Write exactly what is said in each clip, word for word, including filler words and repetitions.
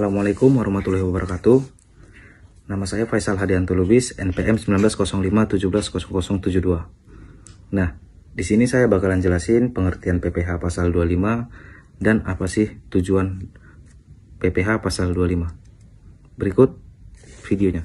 Assalamualaikum warahmatullahi wabarakatuh. Nama saya Faisal Hadianto Lubis, N P M sembilan belas nol lima satu tujuh nol nol tujuh dua. Nah, di sini saya bakalan jelasin pengertian P P H pasal dua puluh lima dan apa sih tujuan P P H pasal dua puluh lima. Berikut videonya.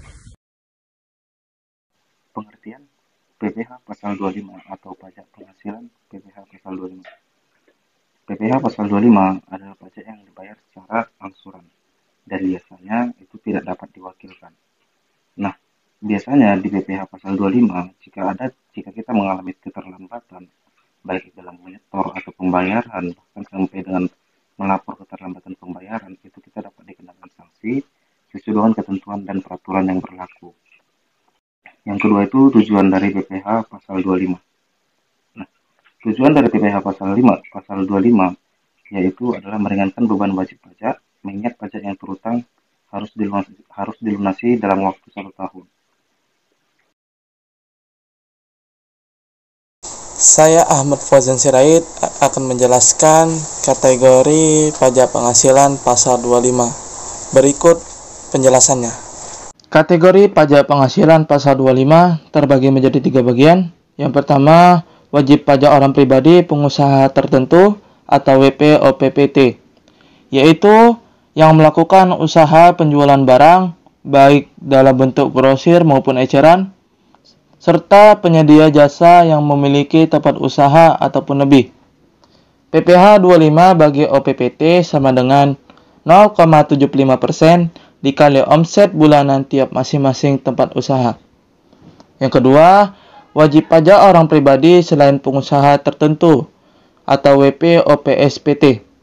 Pengertian P P H pasal dua puluh lima atau pajak penghasilan P P H pasal dua puluh lima. P P H pasal dua puluh lima adalah pajak yang dibayar secara angsuran dan biasanya itu tidak dapat diwakilkan. Nah, biasanya di P P H pasal dua puluh lima jika ada jika kita mengalami keterlambatan baik dalam menyetor atau pembayaran bahkan sampai dengan melapor keterlambatan pembayaran, itu kita dapat dikenakan sanksi sesuai dengan ketentuan dan peraturan yang berlaku. Yang kedua itu tujuan dari P P H pasal dua puluh lima. Nah, tujuan dari P P H pasal lima pasal dua puluh lima yaitu adalah meringankan beban wajib pajak mengingat pajak yang terutang harus dilunasi, harus dilunasi dalam waktu satu tahun. Saya Ahmad Fauzan Sirait akan menjelaskan kategori pajak penghasilan pasal dua puluh lima. Berikut penjelasannya. Kategori pajak penghasilan pasal dua puluh lima terbagi menjadi tiga bagian. Yang pertama, wajib pajak orang pribadi pengusaha tertentu atau W P O P P T, yaitu yang melakukan usaha penjualan barang baik dalam bentuk grosir maupun eceran, serta penyedia jasa yang memiliki tempat usaha ataupun lebih. P P H dua puluh lima bagi O P P T sama dengan nol koma tujuh puluh lima persen dikali omset bulanan tiap masing-masing tempat usaha. Yang kedua, wajib pajak orang pribadi selain pengusaha tertentu atau W P O P S P T,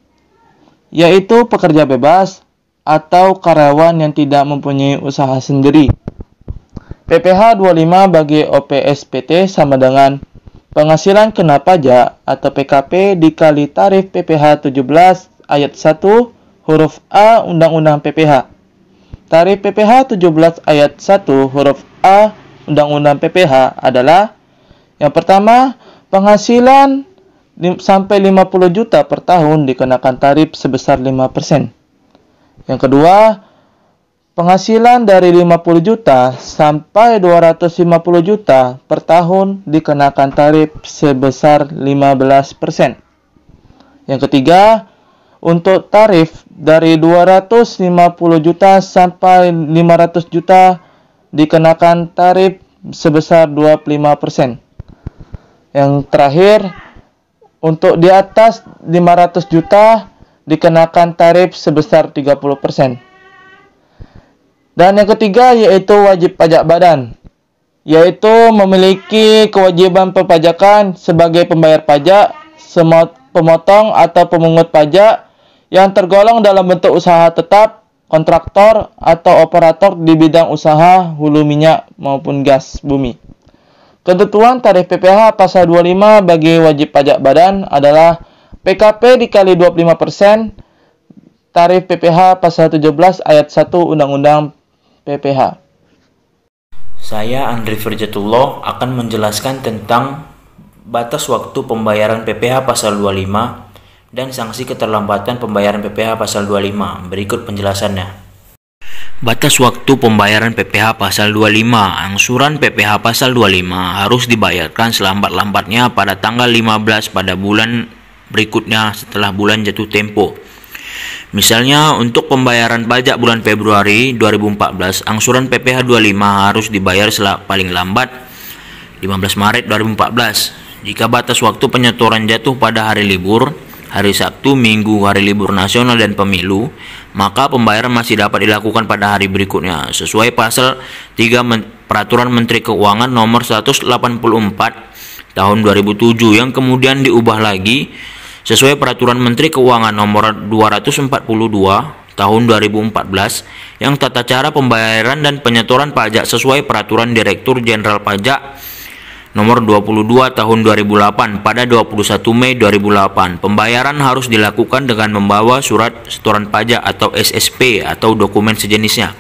yaitu pekerja bebas atau karyawan yang tidak mempunyai usaha sendiri. P P H dua puluh lima bagi O P S P T sama dengan penghasilan kena pajak atau P K P dikali tarif P P H tujuh belas ayat satu huruf A Undang-Undang P P H. Tarif P P H tujuh belas ayat satu huruf A Undang-Undang P P H adalah yang pertama, penghasilan sampai lima puluh juta per tahun dikenakan tarif sebesar lima persen. Yang kedua, penghasilan dari lima puluh juta sampai dua ratus lima puluh juta per tahun dikenakan tarif sebesar lima belas persen. Yang ketiga, untuk tarif dari dua ratus lima puluh juta sampai lima ratus juta dikenakan tarif sebesar dua puluh lima persen. Yang terakhir, untuk di atas lima ratus juta dikenakan tarif sebesar tiga puluh persen. Dan yang ketiga yaitu wajib pajak badan, yaitu memiliki kewajiban perpajakan sebagai pembayar pajak, pemotong atau pemungut pajak yang tergolong dalam bentuk usaha tetap, kontraktor atau operator di bidang usaha hulu minyak maupun gas bumi. Ketentuan tarif P P H pasal dua puluh lima bagi wajib pajak badan adalah P K P dikali dua puluh lima persen tarif P P H pasal tujuh belas ayat satu Undang-Undang P P H. Saya Andri Firjatullah akan menjelaskan tentang batas waktu pembayaran P P H pasal dua puluh lima dan sanksi keterlambatan pembayaran P P H pasal dua puluh lima. Berikut penjelasannya. Batas waktu pembayaran P P H pasal dua puluh lima. Angsuran P P H pasal dua puluh lima harus dibayarkan selambat-lambatnya pada tanggal lima belas pada bulan berikutnya setelah bulan jatuh tempo. Misalnya untuk pembayaran pajak bulan Februari dua ribu empat belas, angsuran P P H dua puluh lima harus dibayar paling lambat lima belas Maret dua ribu empat belas. Jika batas waktu penyetoran jatuh pada hari libur, hari Sabtu, Minggu, hari libur nasional dan pemilu, maka pembayaran masih dapat dilakukan pada hari berikutnya sesuai pasal tiga Men- Peraturan Menteri Keuangan nomor seratus delapan puluh empat tahun dua ribu tujuh yang kemudian diubah lagi sesuai Peraturan Menteri Keuangan nomor dua ratus empat puluh dua tahun dua ribu empat belas yang tata cara pembayaran dan penyetoran pajak sesuai Peraturan Direktur Jenderal Pajak nomor dua puluh dua tahun dua ribu delapan pada dua puluh satu Mei dua ribu delapan. Pembayaran harus dilakukan dengan membawa surat setoran pajak atau S S P atau dokumen sejenisnya.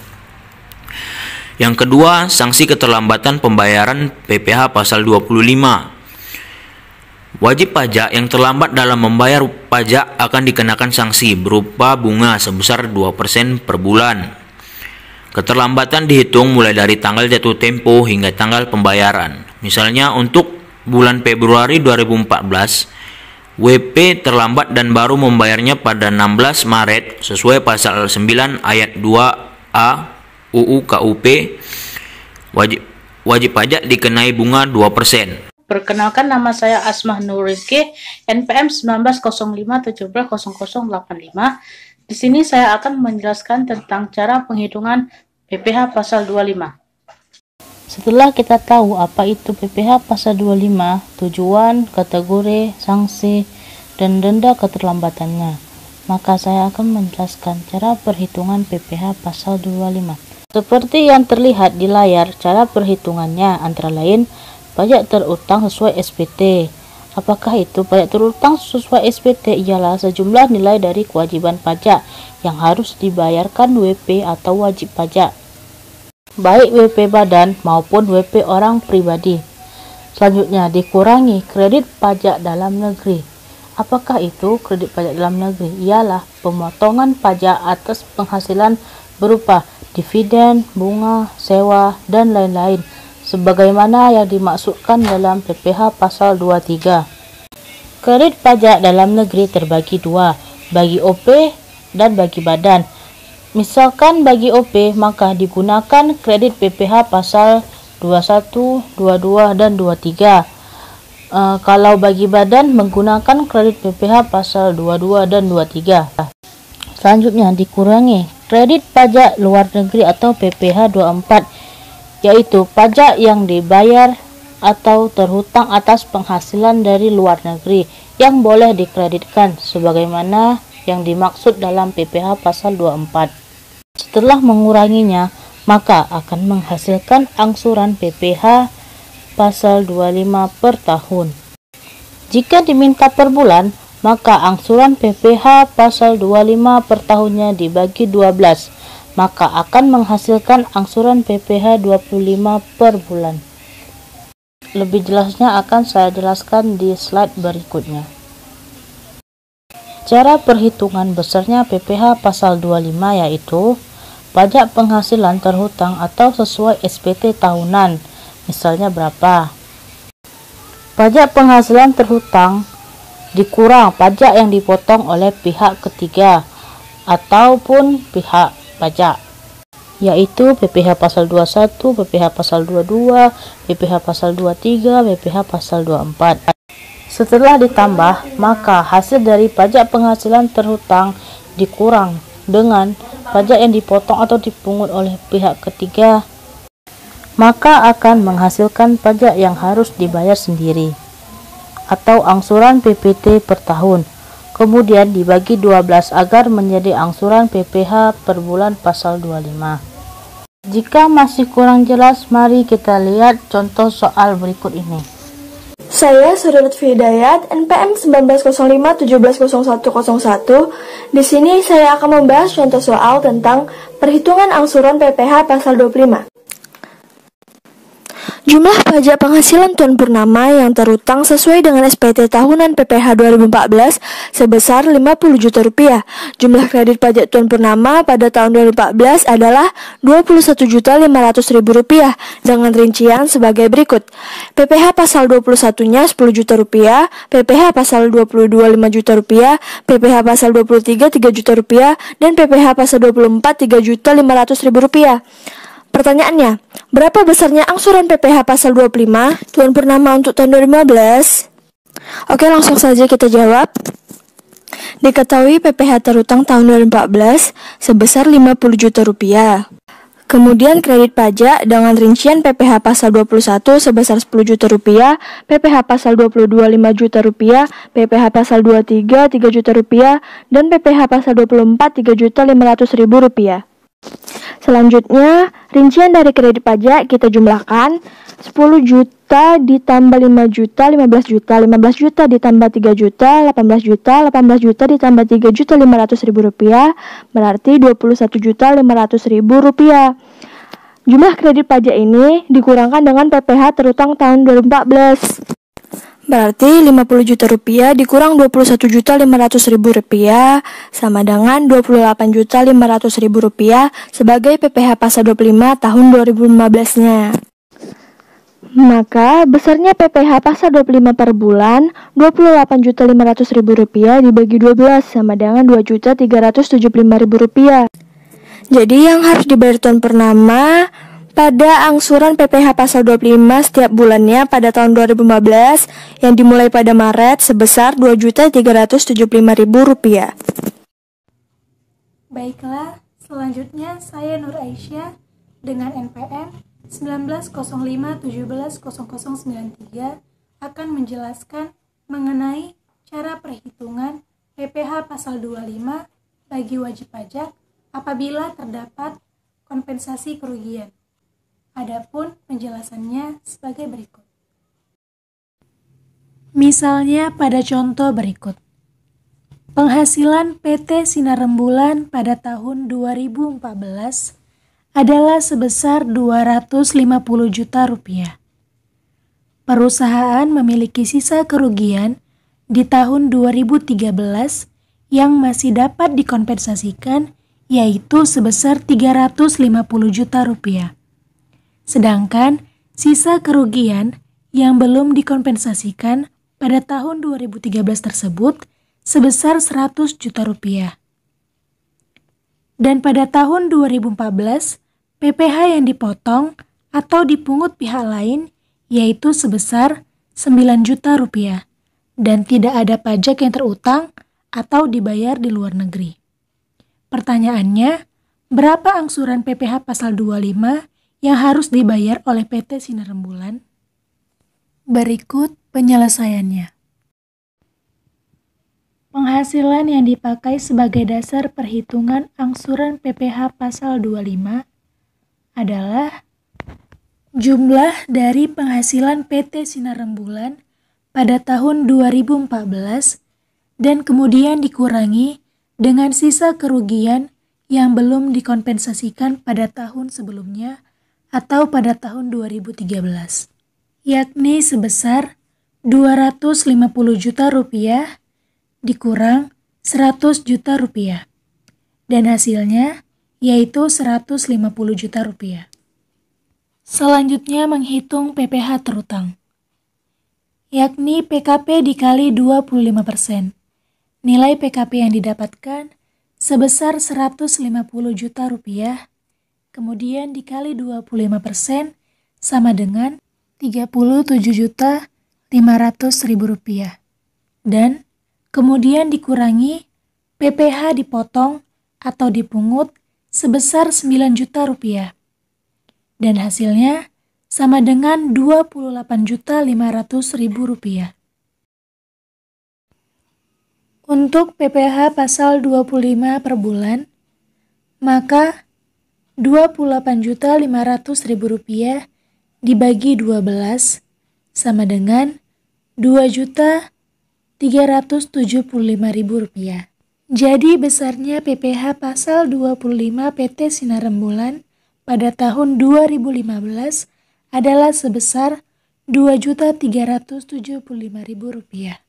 Yang kedua, sanksi keterlambatan pembayaran P P H pasal dua puluh lima. Wajib pajak yang terlambat dalam membayar pajak akan dikenakan sanksi berupa bunga sebesar dua persen per bulan. Keterlambatan dihitung mulai dari tanggal jatuh tempo hingga tanggal pembayaran. Misalnya untuk bulan Februari dua ribu empat belas, W P terlambat dan baru membayarnya pada enam belas Maret sesuai pasal sembilan ayat dua A U U K U P, wajib wajib pajak dikenai bunga dua persen. Perkenalkan, nama saya Asmah Nurrizky, N P M sembilan belas nol lima tujuh belas nol nol delapan lima. Di sini saya akan menjelaskan tentang cara penghitungan P P H pasal dua puluh lima. Setelah kita tahu apa itu P P H pasal dua puluh lima, tujuan, kategori, sanksi, dan denda keterlambatannya, maka saya akan menjelaskan cara perhitungan P P H pasal dua puluh lima. Seperti yang terlihat di layar, cara perhitungannya antara lain pajak terutang sesuai S P T. Apakah itu pajak terutang sesuai S P T? Ialah sejumlah nilai dari kewajiban pajak yang harus dibayarkan W P atau wajib pajak, baik W P badan maupun W P orang pribadi. Selanjutnya, dikurangi kredit pajak dalam negeri. Apakah itu kredit pajak dalam negeri? Ialah pemotongan pajak atas penghasilan berupa dividen, bunga, sewa, dan lain-lain, sebagaimana yang dimaksudkan dalam P P H pasal dua puluh tiga. Kredit pajak dalam negeri terbagi dua, bagi O P dan bagi badan. Misalkan bagi O P, maka digunakan kredit P P H pasal dua puluh satu, dua puluh dua, dan dua puluh tiga. E, kalau bagi badan, menggunakan kredit P P H pasal dua puluh dua dan dua puluh tiga. Selanjutnya, dikurangi kredit pajak luar negeri atau P P H dua puluh empat, yaitu pajak yang dibayar atau terhutang atas penghasilan dari luar negeri yang boleh dikreditkan sebagaimana yang dimaksud dalam P P H pasal dua puluh empat. Setelah menguranginya, maka akan menghasilkan angsuran P P H pasal dua puluh lima per tahun. Jika diminta per bulan, maka angsuran P P H pasal dua puluh lima per tahunnya dibagi dua belas, maka akan menghasilkan angsuran P P H dua puluh lima per bulan. Lebih jelasnya akan saya jelaskan di slide berikutnya. Cara perhitungan besarnya P P H pasal dua puluh lima yaitu pajak penghasilan terhutang atau sesuai S P T tahunan. Misalnya berapa? Pajak penghasilan terhutang dikurang pajak yang dipotong oleh pihak ketiga ataupun pihak pajak, yaitu P P H pasal dua puluh satu, P P H pasal dua puluh dua, P P H pasal dua puluh tiga, P P H pasal dua puluh empat. Setelah ditambah, maka hasil dari pajak penghasilan terhutang dikurang dengan pajak yang dipotong atau dipungut oleh pihak ketiga, maka akan menghasilkan pajak yang harus dibayar sendiri atau angsuran P P T per tahun. Kemudian dibagi dua belas agar menjadi angsuran P P H per bulan pasal dua puluh lima. Jika masih kurang jelas, mari kita lihat contoh soal berikut ini. Saya Surya Lutfi Hidayat, N P M sembilan belas nol lima tujuh belas nol satu nol satu. Di sini saya akan membahas contoh soal tentang perhitungan angsuran P P H pasal dua puluh lima. Jumlah pajak penghasilan Tuan Purnama yang terhutang sesuai dengan S P T tahunan P P H dua ribu empat belas sebesar lima puluh juta rupiah. Jumlah kredit pajak Tuan Purnama pada tahun dua ribu empat belas adalah dua puluh satu juta lima ratus ribu rupiah dengan rincian sebagai berikut. P P H pasal dua puluh satu-nya sepuluh juta rupiah, P P H pasal dua puluh dua lima juta rupiah, P P H pasal dua puluh tiga tiga juta rupiah, dan P P H pasal dua puluh empat tiga juta lima ratus ribu rupiah. Pertanyaannya, berapa besarnya angsuran P P H pasal dua puluh lima Tuan Purnama untuk tahun dua ribu lima belas? Oke, langsung saja kita jawab. Diketahui P P H terhutang tahun dua ribu empat belas sebesar lima puluh juta rupiah. Kemudian kredit pajak dengan rincian P P H pasal dua puluh satu sebesar sepuluh juta rupiah, P P H pasal dua puluh dua lima juta rupiah, P P H pasal dua puluh tiga tiga juta rupiah, dan P P H pasal dua puluh empat tiga juta lima ratus ribu rupiah. Selanjutnya, rincian dari kredit pajak kita jumlahkan. Sepuluh juta ditambah lima juta, lima belas juta, lima belas juta ditambah tiga juta, delapan belas juta, delapan belas juta ditambah tiga juta lima ratus ribu rupiah, berarti dua puluh satu juta lima ratus ribu rupiah. Jumlah kredit pajak ini dikurangkan dengan P P H terhutang tahun dua ribu empat belas. Berarti lima puluh juta rupiah dikurang dua puluh satu juta lima ratus ribu rupiah sama dengan dua puluh delapan juta lima ratus ribu rupiah sebagai P P H pasal dua puluh lima tahun dua ribu lima belas-nya. Maka besarnya P P H pasal dua puluh lima per bulan dua puluh delapan juta lima ratus ribu rupiah dibagi dua belas sama dengan dua juta tiga ratus tujuh puluh lima ribu rupiah. Jadi yang harus dibayar Tuan Purnama pada angsuran P P H pasal dua puluh lima setiap bulannya pada tahun dua ribu lima belas yang dimulai pada Maret sebesar dua juta tiga ratus tujuh puluh lima ribu rupiah. Baiklah, selanjutnya saya Nur Aisyah dengan N P M sembilan belas nol lima tujuh belas nol nol sembilan tiga akan menjelaskan mengenai cara perhitungan P P H pasal dua puluh lima bagi wajib pajak apabila terdapat kompensasi kerugian. Adapun penjelasannya sebagai berikut. Misalnya pada contoh berikut. Penghasilan P T Sinar Rembulan pada tahun dua ribu empat belas adalah sebesar dua ratus lima puluh juta rupiah. Perusahaan memiliki sisa kerugian di tahun dua ribu tiga belas yang masih dapat dikompensasikan yaitu sebesar tiga ratus lima puluh juta rupiah. Sedangkan sisa kerugian yang belum dikompensasikan pada tahun dua ribu tiga belas tersebut sebesar seratus juta rupiah. Dan pada tahun dua ribu empat belas, P P H yang dipotong atau dipungut pihak lain yaitu sebesar sembilan juta rupiah dan tidak ada pajak yang terutang atau dibayar di luar negeri. Pertanyaannya, berapa angsuran P P H pasal dua puluh lima yang harus dibayar oleh P T Sinar Rembulan? Berikut penyelesaiannya. Penghasilan yang dipakai sebagai dasar perhitungan angsuran P P H pasal dua puluh lima adalah jumlah dari penghasilan P T Sinar Rembulan pada tahun dua ribu empat belas dan kemudian dikurangi dengan sisa kerugian yang belum dikompensasikan pada tahun sebelumnya atau pada tahun dua ribu tiga belas, yakni sebesar dua ratus lima puluh juta rupiah dikurang seratus juta rupiah, dan hasilnya yaitu seratus lima puluh juta rupiah. Selanjutnya menghitung P P H terutang, yakni P K P dikali dua puluh lima persen. Nilai P K P yang didapatkan sebesar seratus lima puluh juta rupiah, kemudian dikali dua puluh lima persen sama dengan tiga puluh tujuh juta lima ratus ribu rupiah. Dan kemudian dikurangi P P H dipotong atau dipungut sebesar sembilan juta rupiah. Dan hasilnya sama dengan dua puluh delapan juta lima ratus ribu rupiah. Untuk P P H pasal dua puluh lima per bulan, maka dua puluh delapan juta lima ratus ribu rupiah dibagi dua belas sama dengan dua juta tiga ratus tujuh puluh lima ribu rupiah. Jadi besarnya P P H pasal dua puluh lima P T Sinar Rembulan pada tahun dua ribu lima belas adalah sebesar dua juta tiga ratus tujuh puluh lima ribu rupiah.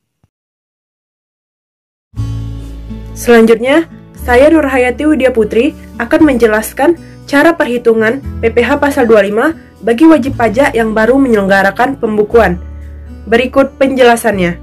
Selanjutnya, saya Nurhayati Widya Putri akan menjelaskan cara perhitungan P P H pasal dua puluh lima bagi wajib pajak yang baru menyelenggarakan pembukuan. Berikut penjelasannya.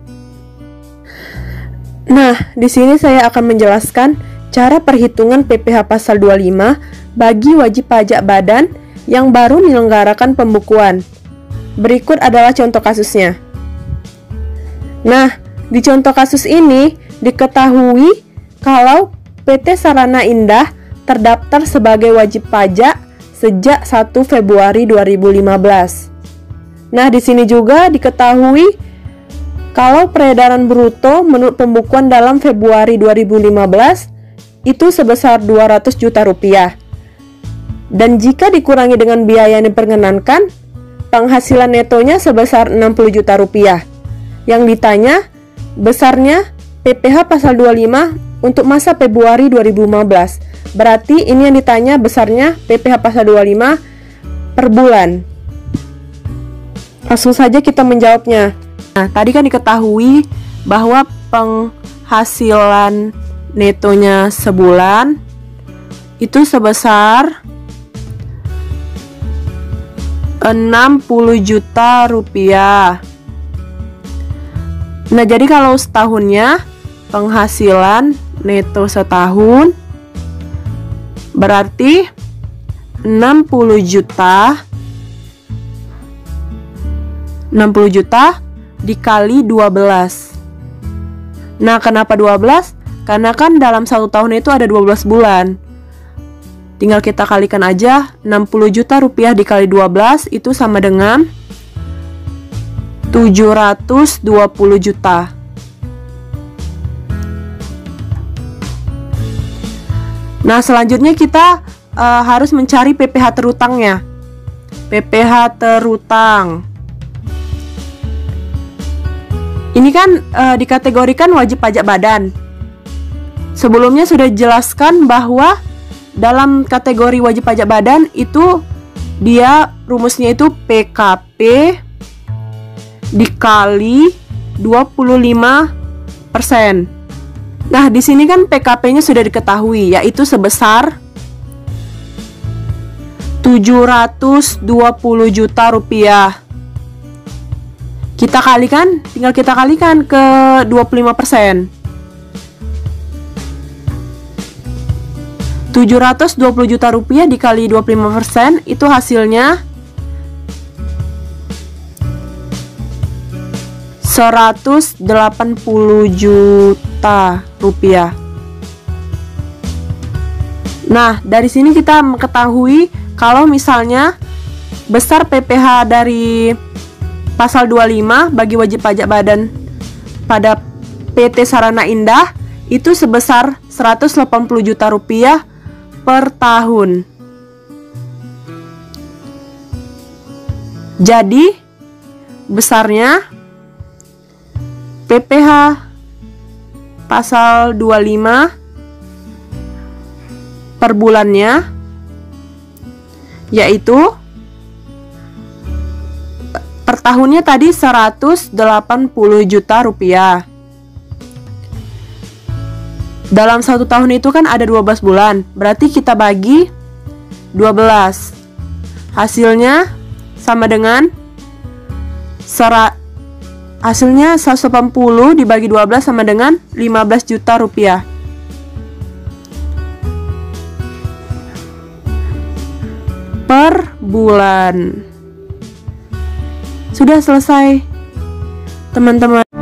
Nah, di sini saya akan menjelaskan cara perhitungan P P H pasal dua puluh lima bagi wajib pajak badan yang baru menyelenggarakan pembukuan. Berikut adalah contoh kasusnya. Nah, di contoh kasus ini diketahui kalau P T Sarana Indah terdaftar sebagai wajib pajak sejak satu Februari dua ribu lima belas. Nah, di sini juga diketahui kalau peredaran bruto menurut pembukuan dalam Februari dua ribu lima belas itu sebesar dua ratus juta rupiah. Dan jika dikurangi dengan biaya yang diperkenankan, penghasilan netonya sebesar enam puluh juta rupiah. Yang ditanya besarnya P P H pasal dua puluh lima untuk masa Februari dua ribu lima belas. Berarti ini yang ditanya besarnya P P H pasal dua puluh lima per bulan. Langsung saja kita menjawabnya. Nah, tadi kan diketahui bahwa penghasilan netonya sebulan itu sebesar enam puluh juta rupiah. Nah, jadi kalau setahunnya penghasilan neto setahun berarti enam puluh juta enam puluh juta dikali dua belas. Nah, kenapa dua belas? Karena kan dalam satu tahun itu ada dua belas bulan. Tinggal kita kalikan aja, enam puluh juta rupiah dikali dua belas itu sama dengan tujuh ratus dua puluh juta. Nah, selanjutnya kita uh, harus mencari P P H terutangnya. P P H terutang. Ini kan uh, dikategorikan wajib pajak badan. Sebelumnya sudah dijelaskan bahwa dalam kategori wajib pajak badan itu dia rumusnya itu P K P dikali dua puluh lima persen. Nah, di sini kan P K P-nya sudah diketahui, yaitu sebesar tujuh ratus dua puluh juta rupiah. Kita kalikan, tinggal kita kalikan ke dua puluh lima persen. tujuh ratus dua puluh juta rupiah dikali dua puluh lima persen itu hasilnya seratus delapan puluh juta rupiah. Nah, dari sini kita mengetahui kalau misalnya besar P P H dari pasal dua puluh lima bagi wajib pajak badan pada P T Sarana Indah itu sebesar seratus delapan puluh juta rupiah per tahun. Jadi besarnya P P H pasal dua puluh lima per bulannya yaitu per tahunnya tadi seratus delapan puluh juta rupiah. Dalam satu tahun itu kan ada dua belas bulan, berarti kita bagi dua belas. Hasilnya sama dengan sera, hasilnya seratus delapan puluh dibagi dua belas sama dengan lima belas juta rupiah. Per bulan. Sudah selesai, teman-teman.